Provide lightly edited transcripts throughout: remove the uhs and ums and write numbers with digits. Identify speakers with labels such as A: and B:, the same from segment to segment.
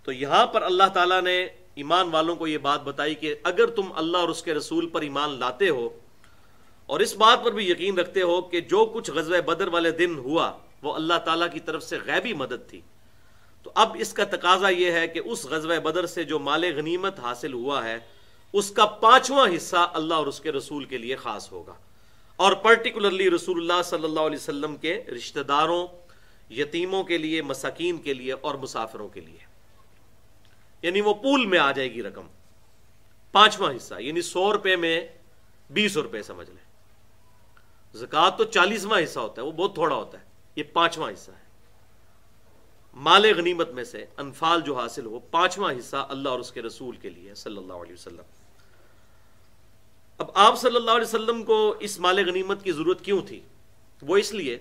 A: تو یہاں پر اللہ تعالیٰ نے ایمان والوں کو یہ بات بتائی کہ اگر تم اللہ اور اس کے رسول پر ایمان لاتے ہو اور اس بات پر بھی یقین رکھتے ہو کہ جو کچھ غزوہ بدر والے دن ہوا وہ اللہ تعالیٰ کی طرف سے غیبی مدد تھی، تو اب اس کا تقاضا یہ ہے کہ اس غزوہ بدر سے جو مال غنیمت حاصل ہوا ہے اس کا 5واں حصہ اللہ اور اس کے رسول کے لیے خاص ہوگا، اور پرٹیکولرلی رسول اللہ صلی اللہ علیہ وسلم کے رشتہ داروں، یتیموں کے لیے، مساکین کے لیے اور مسافروں کے لیے، یعنی وہ پول میں آ جائے گی رقم 5واں حصہ، یعنی 100 روپے میں 20 روپے سمجھ لیں۔ زکوٰۃ تو 40واں حصہ ہوتا ہے، وہ بہت تھوڑا ہوتا ہے، یہ 5واں حصہ ہے۔ مال غنیمت میں سے انفال جو حاصل ہو 5واں حصہ اللہ اور اس کے رسول کے لیے صلی اللہ علیہ وسلم۔ اب آپ صلی اللہ علیہ وسلم کو اس مال غنیمت کی ضرورت کیوں تھی؟ وہ اس لیے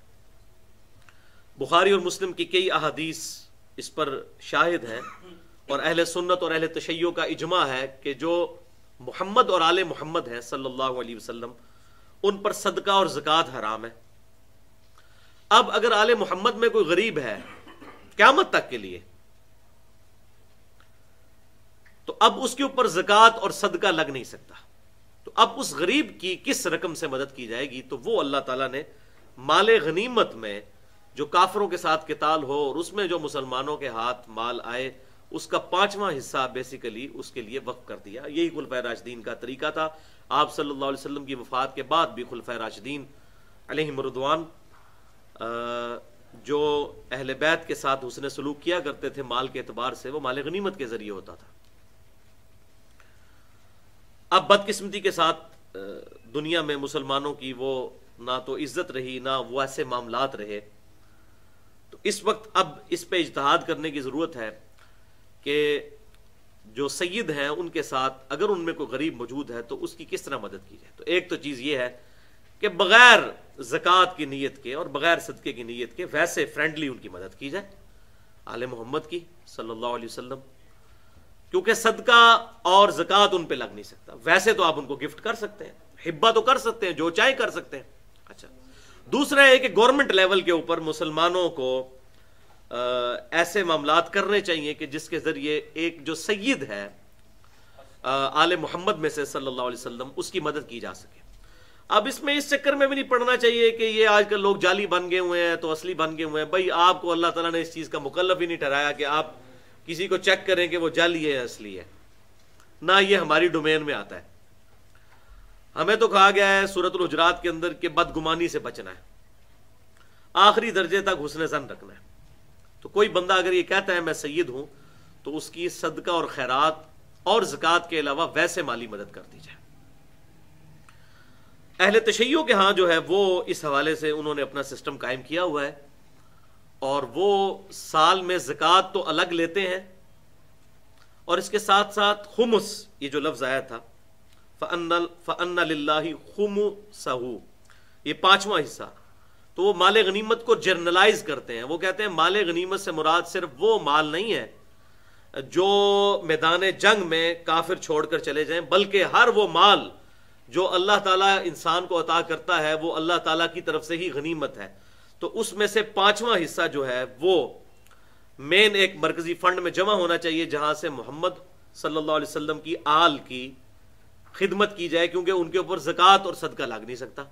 A: بخاری اور مسلم کی کئی احادیث اس پر شاہد ہیں، اور اہل سنت اور اہل تشیع کا اجماع ہے کہ جو محمد اور آل محمد ہیں صلی اللہ علیہ وسلم ان پر صدقہ اور زکوٰۃ حرام ہے۔ اب اگر آل محمد میں کوئی غریب ہے قیامت تک کے لیے تو اب اس کے اوپر زکوٰۃ اور صدقہ لگ نہیں سکتا، تو اب اس غریب کی کس رقم سے مدد کی جائے گی؟ تو وہ اللہ تعالیٰ نے مال غنیمت میں جو کافروں کے ساتھ قتال ہو اور اس میں جو مسلمانوں کے ہاتھ مال آئے اس کا 5واں حصہ بیسیکلی اس کے لیے وقف کر دیا۔ یہی خلفائے راشدین کا طریقہ تھا۔ آپ صلی اللہ علیہ وسلم کی وفات کے بعد بھی خلفائے راشدین علیہم رضوان جو اہل بیت کے ساتھ حسن سلوک کیا کرتے تھے مال کے اعتبار سے، وہ مال غنیمت کے ذریعے ہوتا تھا۔ اب بدقسمتی کے ساتھ دنیا میں مسلمانوں کی وہ نہ تو عزت رہی نہ وہ ایسے معاملات رہے، تو اس وقت اب اس پہ اجتہاد کرنے کی ضرورت ہے کہ جو سید ہیں ان کے ساتھ اگر ان میں کوئی غریب موجود ہے تو اس کی کس طرح مدد کی جائے۔ تو ایک تو چیز یہ ہے کہ بغیر زکوٰۃ کی نیت کے اور بغیر صدقے کی نیت کے ویسے فرینڈلی ان کی مدد کی جائے، آل محمد کی صلی اللہ علیہ وسلم، کیونکہ صدقہ اور زکوٰۃ ان پہ لگ نہیں سکتا۔ ویسے تو آپ ان کو گفٹ کر سکتے ہیں، ہبہ تو کر سکتے ہیں، جو چاہے کر سکتے ہیں۔ اچھا، دوسرا ہے کہ گورنمنٹ لیول کے اوپر مسلمانوں کو ایسے معاملات کرنے چاہیے کہ جس کے ذریعے ایک جو سید ہے آل محمد میں سے صلی اللہ علیہ وسلم اس کی مدد کی جا سکے۔ اب اس میں اس چکر میں بھی نہیں پڑنا چاہیے کہ یہ آج کل لوگ جعلی بن گئے ہوئے ہیں تو اصلی بن گئے ہوئے ہیں۔ بھائی آپ کو اللہ تعالیٰ نے اس چیز کا مکلف ہی نہیں ٹھہرایا کہ آپ کسی کو چیک کریں کہ وہ جعلی ہے اصلی ہے، نہ یہ ہماری ڈومین میں آتا ہے۔ ہمیں تو کہا گیا ہے سورۃ الحجرات کے اندر کہ بدگمانی سے بچنا ہے، آخری درجے تک حسن ظن رکھنا ہے۔ تو کوئی بندہ اگر یہ کہتا ہے میں سید ہوں تو اس کی صدقہ اور خیرات اور زکوٰۃ کے علاوہ ویسے مالی مدد کر دی جائے۔ اہل تشیع کے ہاں جو ہے وہ اس حوالے سے انہوں نے اپنا سسٹم قائم کیا ہوا ہے، اور وہ سال میں زکوٰۃ تو الگ لیتے ہیں، اور اس کے ساتھ ساتھ خمس، یہ جو لفظ آیا تھا فَأَنَّ لِلَّهِ خُمُسَهُ، یہ 5واں حصہ، تو وہ مال غنیمت کو جرنلائز کرتے ہیں۔ وہ کہتے ہیں مال غنیمت سے مراد صرف وہ مال نہیں ہے جو میدان جنگ میں کافر چھوڑ کر چلے جائیں، بلکہ ہر وہ مال جو اللہ تعالیٰ انسان کو عطا کرتا ہے وہ اللہ تعالیٰ کی طرف سے ہی غنیمت ہے۔ تو اس میں سے 5واں حصہ جو ہے وہ مین ایک مرکزی فنڈ میں جمع ہونا چاہیے جہاں سے محمد صلی اللہ علیہ وسلم کی آل کی خدمت کی جائے، کیونکہ ان کے اوپر زکوٰۃ اور صدقہ لگ نہیں سکتا۔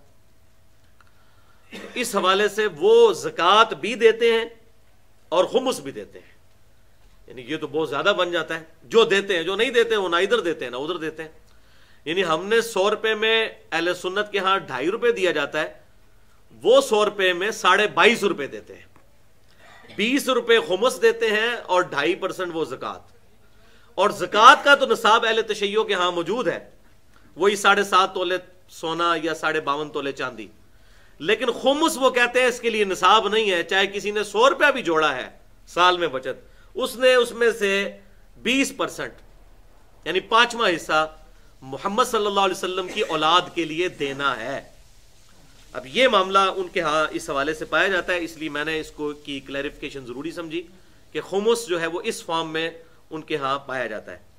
A: اس حوالے سے وہ زکوٰۃ بھی دیتے ہیں اور خمس بھی دیتے ہیں، یعنی یہ تو بہت زیادہ بن جاتا ہے۔ جو دیتے ہیں، جو نہیں دیتے ہیں وہ نہ ادھر دیتے ہیں نہ ادھر دیتے ہیں۔ یعنی ہم نے 100 روپے میں اہل سنت کے ہاں 2.5 روپے دیا جاتا ہے، وہ 100 روپے میں 22.5 روپے دیتے ہیں، 20 روپے خمس دیتے ہیں اور 2.5% وہ زکوٰۃ۔ اور زکوٰۃ کا تو نصاب اہل تشیع کے ہاں موجود ہے، وہی 7.5 تولے سونا یا 52.5 تولے چاندی، لیکن خمس وہ کہتے ہیں اس کے لیے نصاب نہیں ہے۔ چاہے کسی نے 100 روپیہ بھی جوڑا ہے سال میں بچت، اس نے اس میں سے 20% یعنی 5واں حصہ محمد صلی اللہ علیہ وسلم کی اولاد کے لیے دینا ہے۔ اب یہ معاملہ ان کے ہاں اس حوالے سے پایا جاتا ہے، اس لیے میں نے اس کو کی کلیریفیکیشن ضروری سمجھی کہ خمس جو ہے وہ اس فارم میں ان کے ہاں پایا جاتا ہے۔